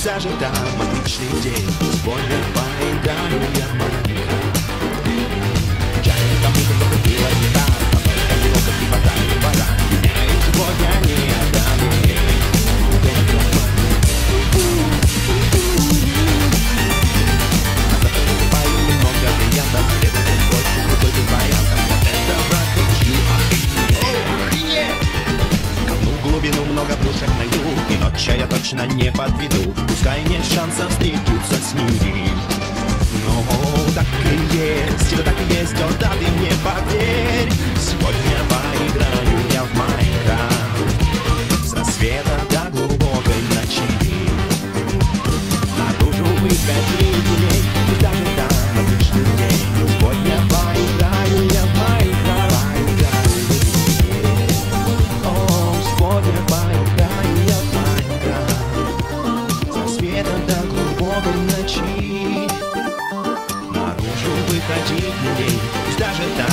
даже там отличный день. Сегодня поиграю я в Майнкрафт. Чайник там только пила гитара, а только немного хватает двора. И сегодня не отдам ей. А завтра покупаю немного бриллиантов, где-то больше крутой без вариантов. Вот это брат, хочу охренеть. Копну в глубину, много плюшек найду, и ночью я точно не подведу. Пускай нет шансов встретиться с ним, но так и есть, да так и есть, о да ты мне поверь. Сегодня поиграю я в Майнкрафт с рассвета до глубокой ночи. Наружу выходи дней, и даже там отличный день. Сегодня поиграю я в Майнкрафт. О, сегодня поиграю я в Майнкрафт с рассвета до глубокой ночи. Наружу выходи дней, и даже там